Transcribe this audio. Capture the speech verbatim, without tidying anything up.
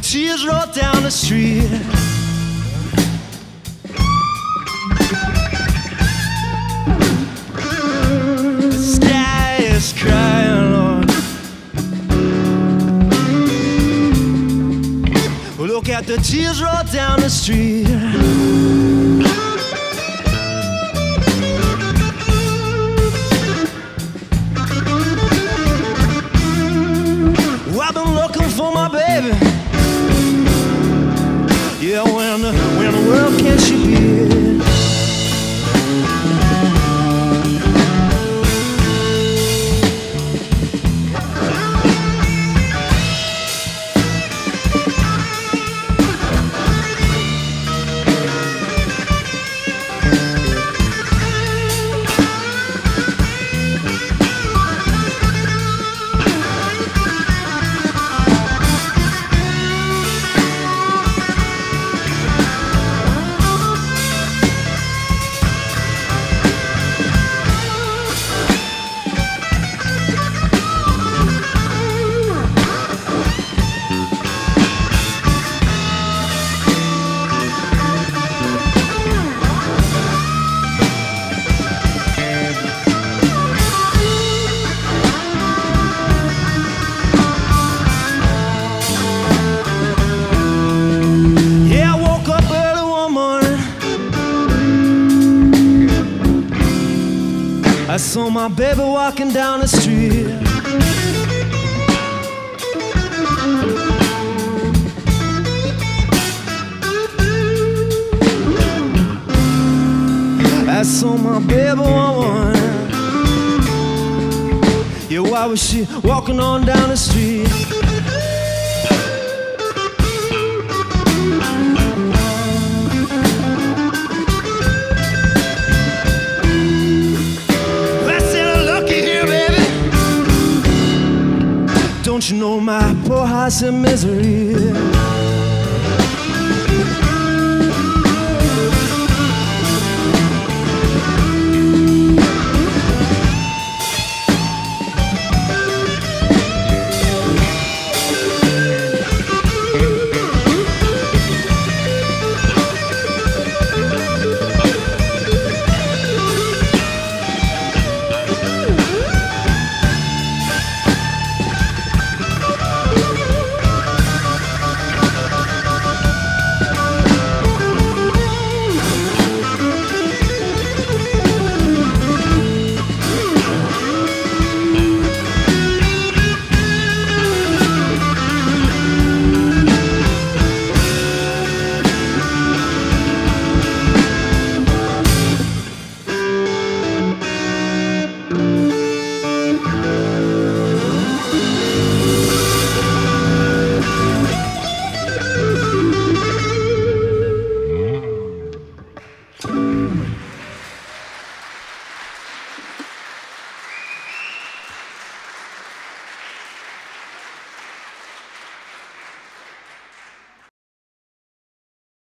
tears roll down the street. The sky is crying, Lord. Look at the tears roll down the street. I've been looking for my baby. Yeah, when the, when the world can she be? I saw my baby walking down the street. I saw my baby one one. Yeah, why was she walking on down the street? Don't you know my poor heart's in misery?